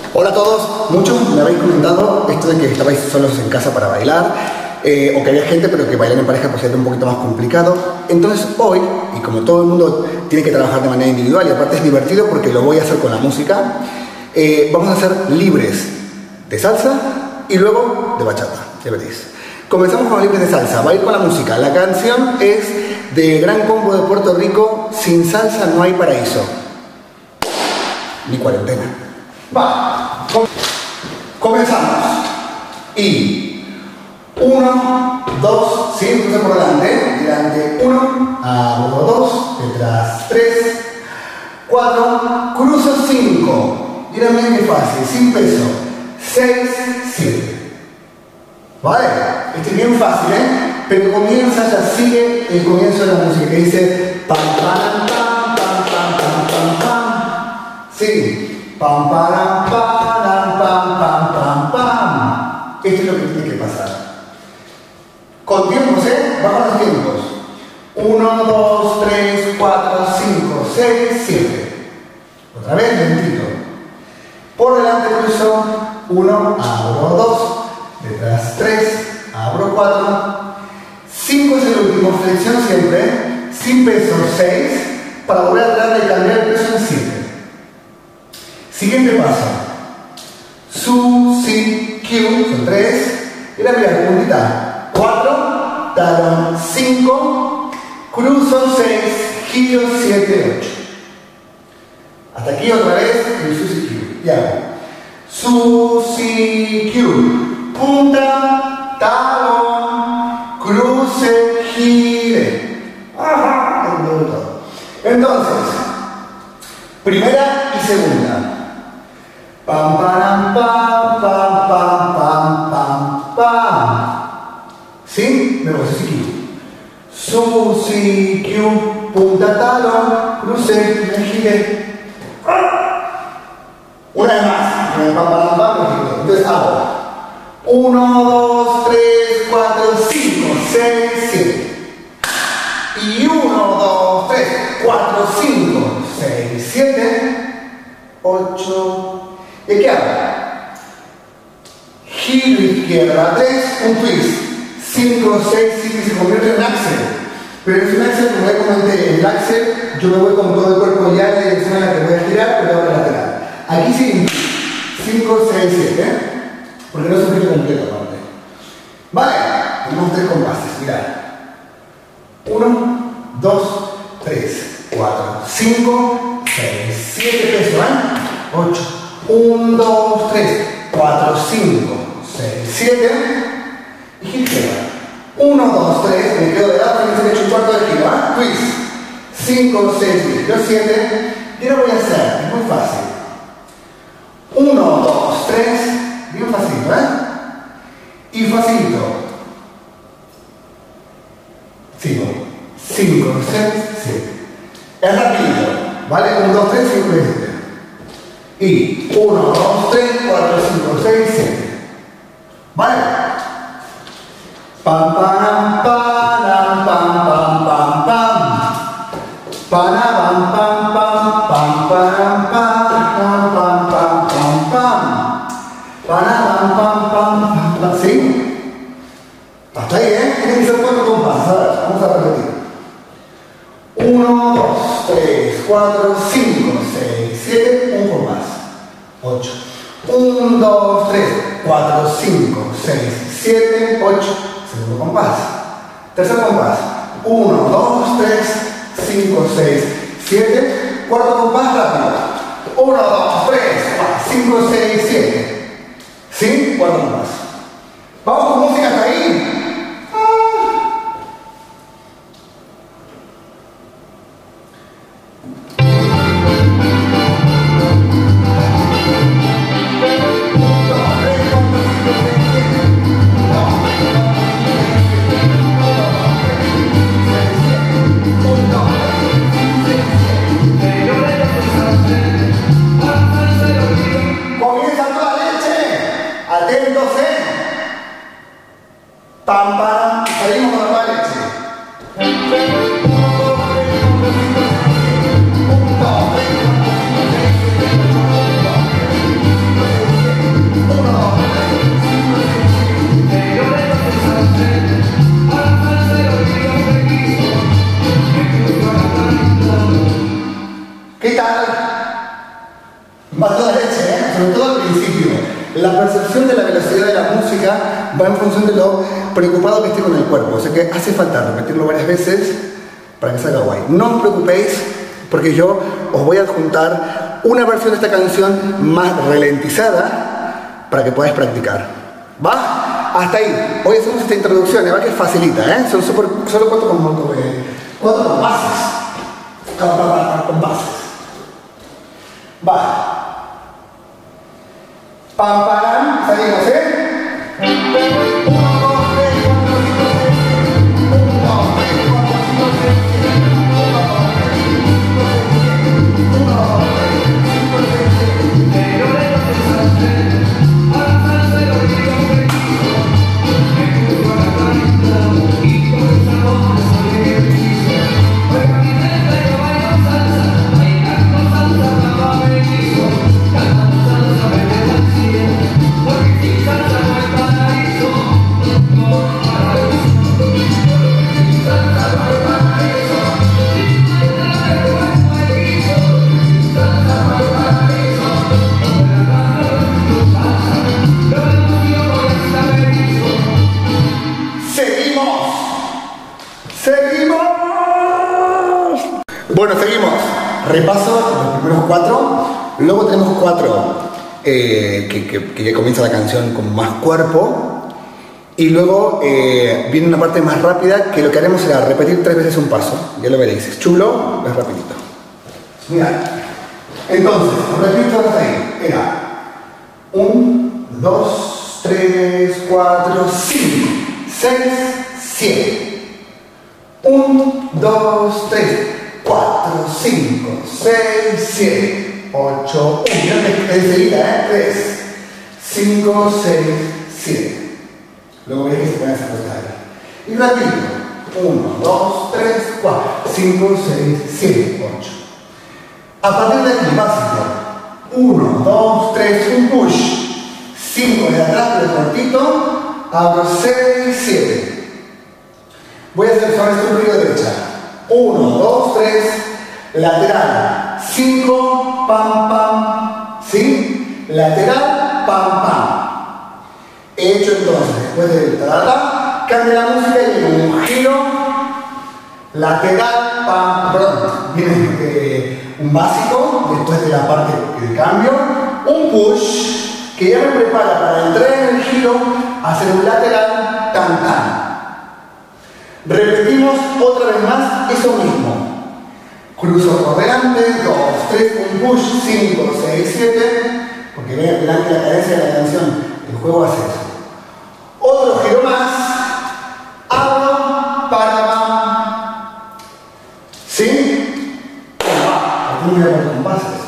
Hola a todos, muchos me habéis comentado esto de que estabais solos en casa para bailar, o que había gente pero que bailar en pareja pues era un poquito más complicado. Entonces hoy, y como todo el mundo tiene que trabajar de manera individual y aparte es divertido porque lo voy a hacer con la música, vamos a hacer libres de salsa y luego de bachata, ya veréis. Comenzamos con los libres de salsa, va a ir con la música. La canción es de Gran Combo de Puerto Rico, Sin salsa no hay paraíso. Ni cuarentena. Va, comenzamos. Y 1, 2, sí, entonces por delante 1, abro 2, detrás 3, 4, cruzo 5, mira bien que fácil, sin peso, 6, 7. ¿Vale? Este es bien fácil, pero comienza, ya sigue el comienzo de la música que dice pam, pam, pam, pam, pam, pam, pam, pam. Sí, pam, pam, pam, pam, pam, pam, pam. Esto es lo que tiene que pasar. Con tiempos, bajo los tiempos. 1, 2, 3, 4, 5, 6, 7. Otra vez, lentito. Por delante cruzo 1, abro 2. Detrás 3, abro 4, 5 es el último, flexión siempre, sin peso 6, para volver atrás y cambiar el peso en 7. Siguiente paso, su, si, Q, son 3, y la primera puntita, 4, talón 5, cruzo 6, giro 7, 8. Hasta aquí otra vez el su, si, Q, y hago su, si, Q. Punta, talón, cruce, gire. Ajá, entonces, primera y segunda. Pam, pam, pam, pam, pam, pam, pam, pam. ¿Sí? Me voy a seguir. Su, si, Q, punta, talón, cruce, gire. Una vez más. Pam, pam, pam, pam. Entonces hago 1, 2, 3, 4, 5, 6, 7. Y 1, 2, 3, 4, 5, 6, 7, 8. ¿Y qué hago? Giro izquierda 3, un twist. 5, 6, 7 se convierte en axel. Pero es un axel, como ya comenté, el axel yo me voy con todo el cuerpo ya en la dirección en la que voy a girar, pero ahora lateral. Aquí sí, 5, 6, 7. Porque no es un giro completo aparte. Vale, tenemos 3 compases, mirad. 1, 2, 3, 4, 5, 6, 7 pesos, 8. 1, 2, 3, 4, 5, 6, 7. Y giro izquierda. 1, 2, 3, me quedo de lado y me he hecho un cuarto de giro, twist. 5, 6, 7. Y ahora voy a hacer, es muy fácil. 1, 2, 3. Bien facilito, Y facilito. 5, 5, 6, 7. Es rapidito, ¿vale? 1, 2, 3, 5, 6, 7. Y 1, 2, 3, 4, 5, 6, 7. ¿Vale? Pam, pam, pam, pam, pam, pam, pam. Pam, pam, pam, pam, pam, pam, pam, pam, pam, pam, pam. Pam, pam, pam, pam, ¿sí? Hasta ahí, Tienen que ser 4 compases. Ahora, vamos a repetir. 1, 2, 3, 4, 5, 6, 7, un compás. 8. 1, 2, 3, 4, 5, 6, 7, 8. Segundo compás. Tercer compás. 1, 2, 3, 5, 6, 7. Cuarto compás rápido. 1, 2, 3, 4, 5, 6, 7. ¿Sí? Cuatro más. Vamos con música hasta ahí. Comienza toda leche. Atentos, Pam, pam, salimos con la leche. ¿Qué tal? Va a toda leche, ¿eh? Sobre todo al principio. La percepción de la velocidad de la música va en función de lo preocupado que esté con el cuerpo. O sea que hace falta repetirlo varias veces para que salga guay. No os preocupéis porque yo os voy a adjuntar una versión de esta canción más ralentizada para que podáis practicar. ¿Va? Hasta ahí. Hoy hacemos esta introducción, ¿eh? Va que es facilita, ¿eh? Son solo cuatro compases. Compases. Va. Pam, pam, salimos, ¿eh? 1, 2, 3, 4, 5, 6, 1, 2, 3, 4, 5, 6, 1, 2, 3, 4, 5, 6, 1, 2, 3, 4, 5, 6, 7. Pero de los desastres, avanzando de los ríos perdidos, me puso a la carita y comenzamos a salir. Oiga, mi mente yo bailo salsa, bailando salsa, mamá me quiso, cantando salsa, me desvancía, porque sin salsa no hay paraíso, no hay paraíso, sin salsa no hay paraíso, sin salsa no hay paraíso, sin salsa no hay paraíso, con la gana de tu salsa, lo denuncio por esta bendición. ¡Seguimos! ¡Seguimos! Bueno, seguimos. Repaso los primeros 4. Luego tenemos 4 que ya comienza la canción con más cuerpo. Y luego viene una parte más rápida que lo que haremos será repetir 3 veces un paso. Ya lo veréis. Es chulo, es rapidito. Mirad. Entonces, repito hasta ahí. Era 1, 2, 3, 4, 5, 6, 7. 1, 2, 3, 4, 5, 6, 7, 8, 1. Mirad que enseguida, ¿eh? 3, 5, 6, 7. Luego veis que se pueden hacer cosas ahí. Y rapidito. 1, 2, 3, 4, 5, 6, 7, 8. A partir de aquí, básico. 1, 2, 3, un push. 5 de atrás, del cortito. Abro 6, 7. Voy a hacer sobre este ruido derecha. 1, 2, 3. Lateral. 5, pam, pam. ¿Sí? Lateral, pam, pam. He hecho entonces, después del tarata, cambia la música y viene un giro. Lateral, pam, perdón. Viene un básico, después de la parte de cambio. Un push, que ya me prepara para entrar en el giro, hacer un lateral, tan, tan. Repetimos otra vez más eso mismo. Cruzo por delante, 2, 3, un push, 5, 6, 7. Porque vean delante la cadencia de la canción. El juego hace eso. Otro giro más. Abro, para, ¿sí? Aquí me voy a poner compases.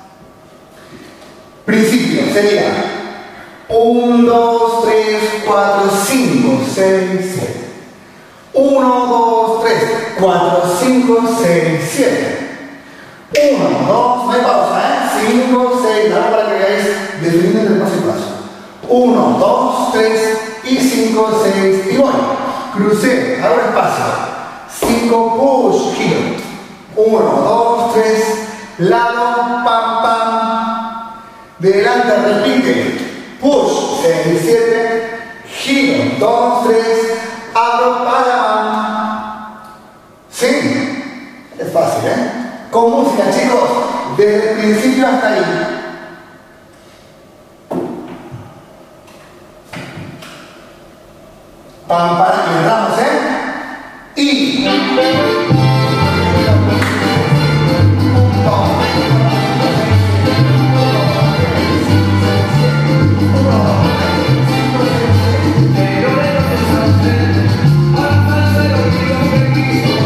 Principio sería 1, 2, 3, 4, 5, 6, 7. 1, 2, 3, 4, 5, 6, 7. 1, 2, no hay pausa, ¿eh? 5, 6, nada para que veáis definiendo el paso y paso. 1, 2, 3 y 5, 6 y voy. Crucé, abro espacio. 5, push, giro. 1, 2, 3, lado, pam, pam. Delante, repite. Push, 6, 7. Giro, 2, 3. Abro, para. ¿Sí? Es fácil, ¿eh? Con música, chicos. Desde el principio hasta ahí. Pam, pam, y entramos, ¿eh? Y...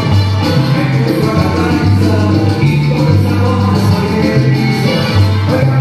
We're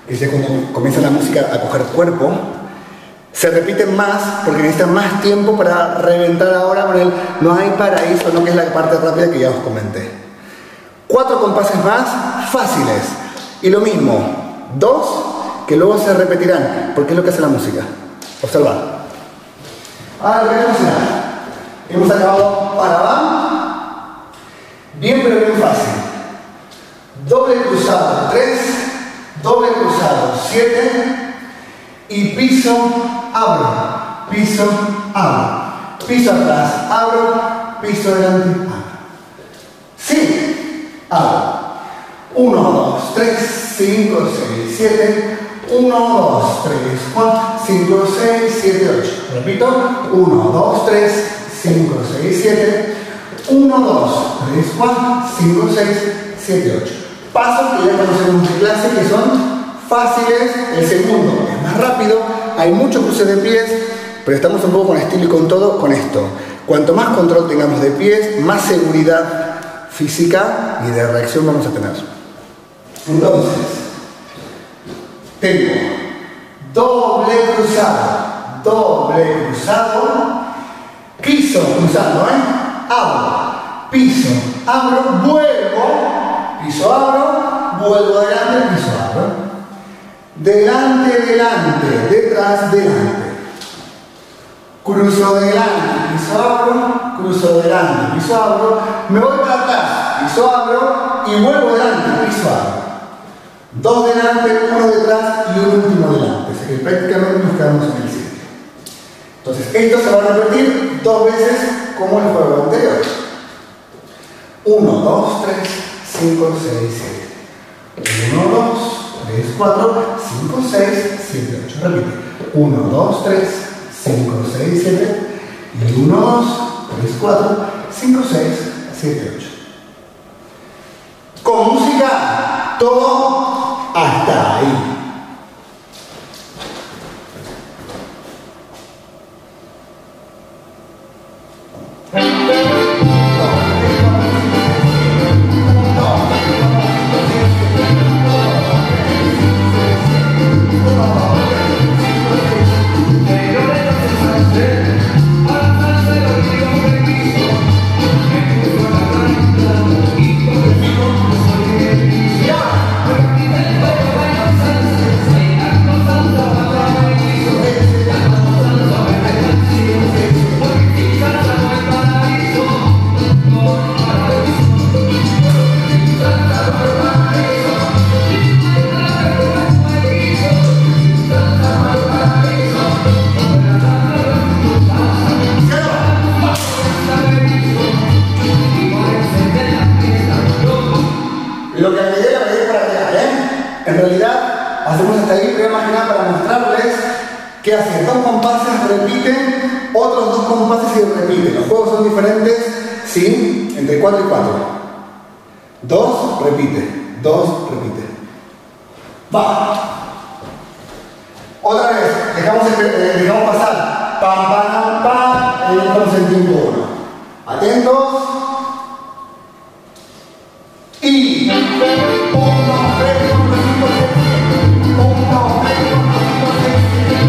que es cuando comienza la música a coger cuerpo, se repiten más porque necesitan más tiempo para reventar ahora con el no hay paraíso, no, que es la parte rápida que ya os comenté. 4 compases más fáciles y lo mismo, 2 que luego se repetirán porque es lo que hace la música. Observad. Ahora lo que vamos a hacer, hemos acabado para bien pero bien fácil. Doble cruzado 3, doble cruzado 7 y piso, abro, piso atrás, abro, piso adelante, abro. Sí, abro. 1, 2, 3, 5, 6, 7. 1, 2, 3, 4, 5, 6, 7, 8. Repito. 1, 2, 3, 5, 6, 7. 1, 2, 3, 4, 5, 6, 7, 8. Pasos que ya conocemos de clase que son fáciles. El segundo es más rápido, hay muchos cruces de pies, pero estamos un poco con estilo y con todo con esto. Cuanto más control tengamos de pies, más seguridad física y de reacción vamos a tener. Entonces, tengo doble cruzado, piso cruzando, abro, piso, abro, vuelvo, piso, abro, vuelvo adelante, piso, abro. Delante, delante, detrás, delante. Cruzo delante, piso, abro, cruzo delante, piso, abro. Me voy para atrás, piso, abro y vuelvo delante, piso, abro. 2 delante, 1 detrás y un último delante. Así que prácticamente nos quedamos en el 7. Entonces, esto se va a repetir 2 veces como el juego anterior. 1, 2, 3, 5, 6, 7. 1, 2, 3, 4, 5, 6, 7, 8. Repite. 1, 2, 3, 5, 6, 7. Y 1, 2, 3, 4, 5, 6, 7, 8. Con música, todo hasta ahí. Lo que agregué para crear, En realidad, hacemos hasta ahí, pero más que nada para mostrarles que hacen 2 compases, repiten, otros 2 compases y repiten. Los juegos son diferentes, ¿sí? Entre 4 y 4. 2, repite. 2, repite. Va. Otra vez, dejamos pasar. Pam, pam, pam, y entramos en tiempo 1. Atentos. Y 1, 2, 3, 4, 5, 6, 7. 1, 2, 3, 4, 5, 6, 7.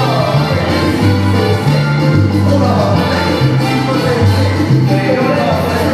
1, 2, 3, 5, 6, 7. 1, 2,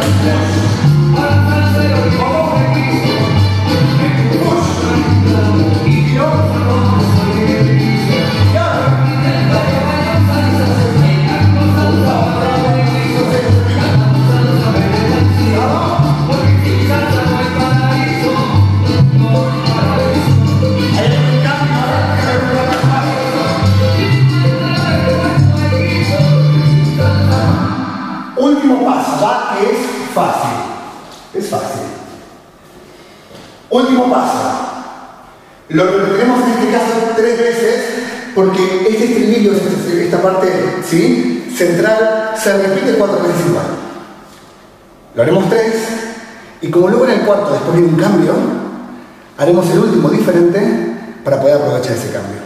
último paso. Lo repetiremos en este caso 3 veces porque este estribillo, esta parte, ¿sí?, central, se repite 4 veces igual. Lo haremos 3 y como luego en el cuarto después viene un cambio, haremos el último diferente para poder aprovechar ese cambio.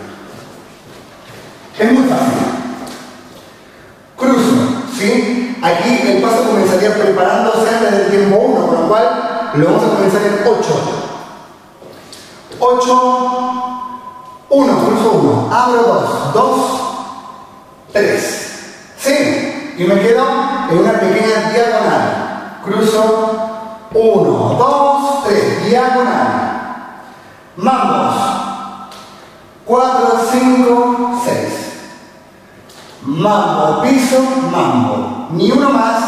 Es muy fácil. Cruzo, ¿sí? Aquí el paso comenzaría preparándose desde el tiempo 1, con lo cual lo vamos a comenzar en 8. 8, 1, cruzo 1, abro 2, 2, 3. ¿Sí? Y me quedo en una pequeña diagonal. Cruzo 1, 2, 3, diagonal. Mambos. 4, 5, 6. Mambo, piso, mambo. Ni uno más.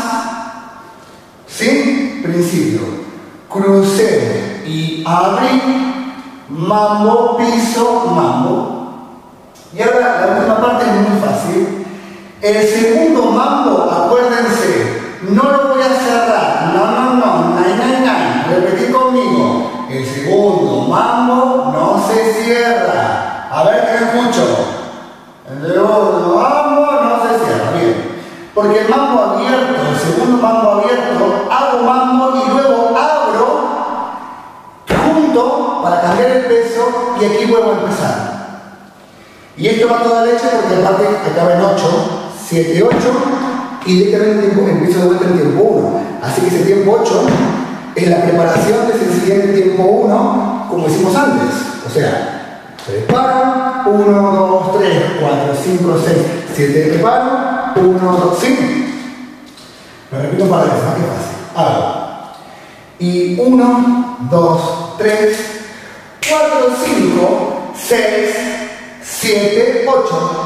¿Sí? Principio. Crucé y abrí. Mambo, piso, mambo. Y ahora la última parte es muy fácil. El segundo mambo, acuérdense, no lo voy a cerrar. No. Nine. Repetid conmigo. El segundo mambo no se cierra. A ver que me escucho. El segundo mambo no se cierra. Bien. Porque el mambo abierto, el segundo mambo abierto, hago mambo y luego abro junto para cambiar el peso y aquí vuelvo a empezar. Y esto va a toda leche porque aparte acaba en 8, 7, 8 y directamente empiezo de vuelta en tiempo 1. Así que ese tiempo 8 es la preparación de ese siguiente tiempo 1 como hicimos antes. O sea, preparo, 1, 2, 3, 4, 5, 6, 7, preparo, 1, 2, 5. Lo repito para veces, más que fácil. Hago. Y 1, 2, 3, 4, 5, 6, 7, 8.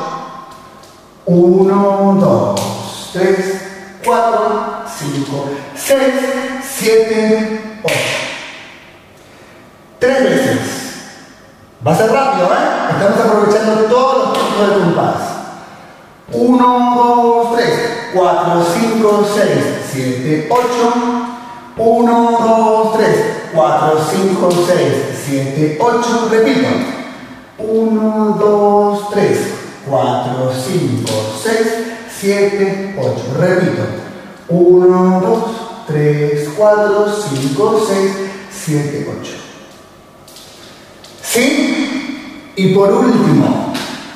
1, 2, 3, 4, 5, 6, 7, 8. 3 veces. Va a ser rápido, ¿eh? Estamos aprovechando todos los tiempos de compás. 1, 2, 3, 4, 5, 6, 7, 8. 1, 2, 3, 4, 5, 6, 7, 8. Repito. 1, 2, 3, 4, 5, 6, 7, 8. Repito. 1, 2, 3, 4, 5, 6, 7, 8. ¿Sí? Y por último,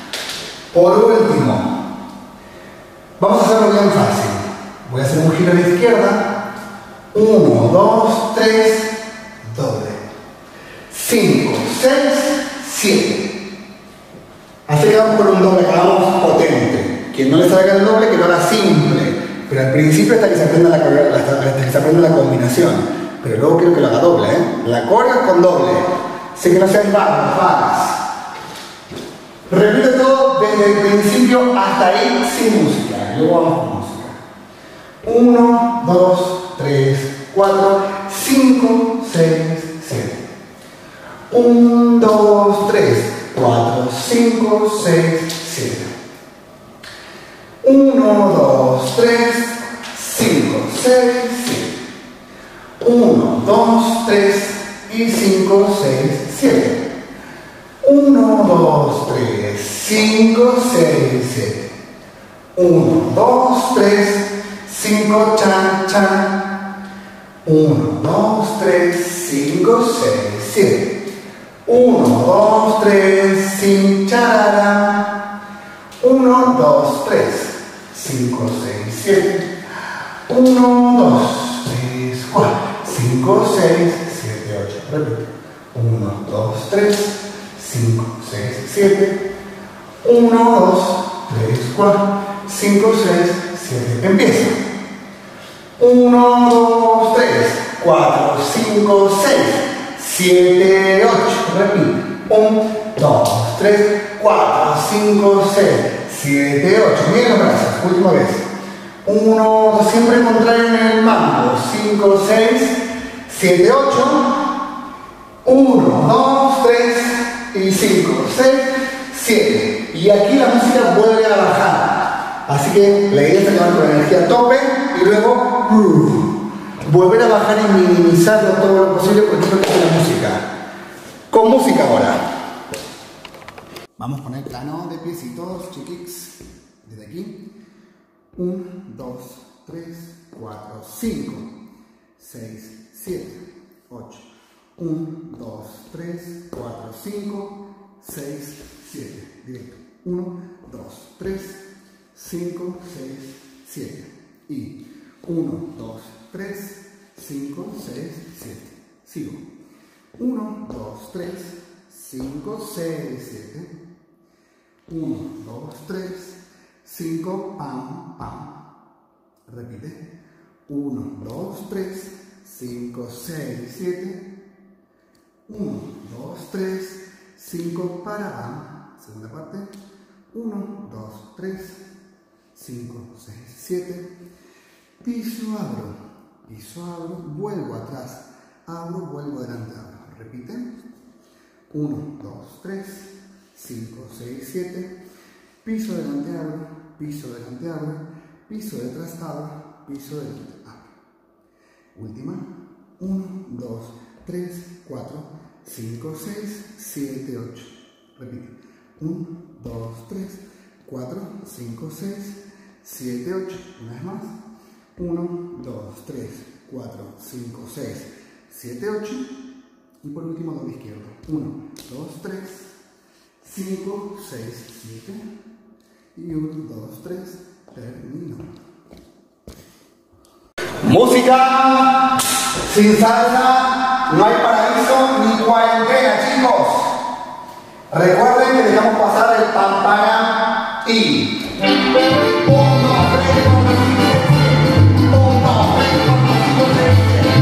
vamos a hacerlo bien fácil. Voy a hacer un giro a la izquierda. 1, 2, 3, doble. 5, 6, 7. Así que vamos por un doble, que hagamos potente. Quien no le salga el doble, que lo haga simple. Pero al principio hasta que se aprenda la combinación. Pero luego quiero que lo haga doble, ¿eh? La coreo con doble. Sé que no sean vagas. Repite todo desde el principio hasta ahí sin música. Luego vamos con música. 1, 2, 3, 4, 5, 6, 7. 1, 2, 3, 4, 5, 6, 7. 1, 2, 3, 5, 6, 7. 1, 2, 3 y 5, 6, 7. 1, 2, 3, 5, 6, 7. 1, 2, 3, 5, chan, chan. 1, 2, 3, 5, 6, 7. 1, 2, 3, 5, charara. 1, 2, 3, 5, 6, 7. 1, 2, 3, 4, 5, 6, 7, 8. Repito. 1, 2, 3, 5, 6, 7. 1, 2, 3, 4, 5, 6, 7. Empieza. 1, 2, 3, 4, 5, 6, 7, 8. Repito. 1, 2, 3, 4, 5, 6, 7, 8. Bien los brazos. Última vez. 1, siempre contrario en el mambo. 5, 6, 7, 8. 1, 2, 3 y 5, 6, 7. Y aquí la música vuelve a bajar. Así que la idea es acabar con la energía a tope y luego volver a bajar y minimizarlo todo lo posible porque esto es la música. Con música ahora. Vamos a poner plano de piecitos, chiquix. Desde aquí. 1, 2, 3, 4, 5, 6, 7, 8. 1, 2, 3, 4, 5, 6, 7. Directo. 1, 2, 3, 5, 6, 7. Y 1, 2, 3, 5, 6, 7. Sigo. 1, 2, 3, 5, 6, 7. 1, 2, 3, 5, pam, pam. Repite. 1, 2, 3, 5, 6, 7. 1, 2, 3, 5, para, pam. Segunda parte. 1, 2, 3, 5, 6, 7. Piso, abro, vuelvo atrás. Abro, vuelvo adelante, abro. Repite. 1, 2, 3, 5, 6, 7. Piso, adelante, abro. Piso, adelante, abro. Piso, detrás, abro. Piso, adelante, abro. Última. 1, 2, 3, 4, 5, 6, 7, 8. Repite. 1, 2, 3, 4, 5, 6, 7, 8. Una vez más. 1, 2, 3, 4, 5, 6, 7, 8. Y por último, doble izquierdo. 1, 2, 3, 5, 6, 7. Y 1, 2, 3. Termino. Música sin salsa, no hay paraíso ni cuarentena, chicos. Recuerden que dejamos pasar el pam para y. 1, 2, 3, 4, 5, 6, 7.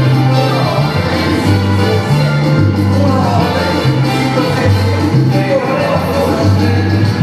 1, 2, 3, 5, 6, 7. 1, 2, 3, 5, 6, 7.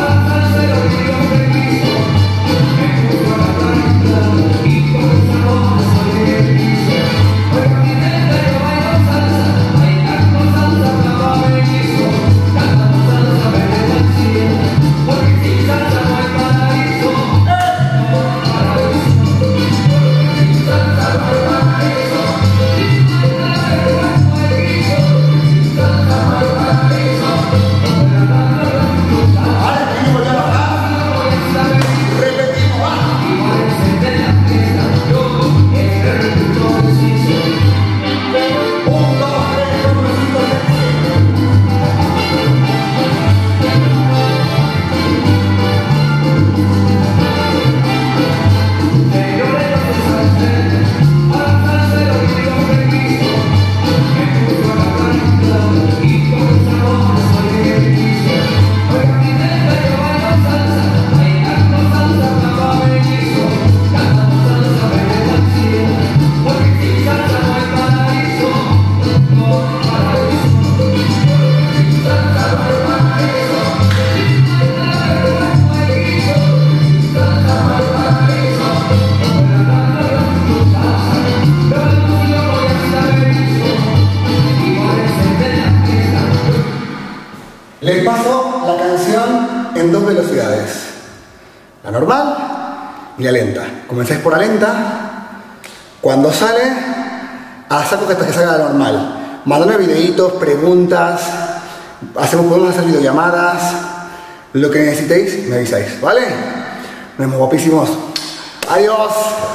Les paso la canción en dos velocidades, la normal y la lenta. Comenzáis por la lenta, cuando sale, a saco hasta que salga la normal. Mandadme videitos, preguntas, podemos hacer videollamadas, lo que necesitéis me avisáis, ¿vale? Nos vemos guapísimos. Adiós.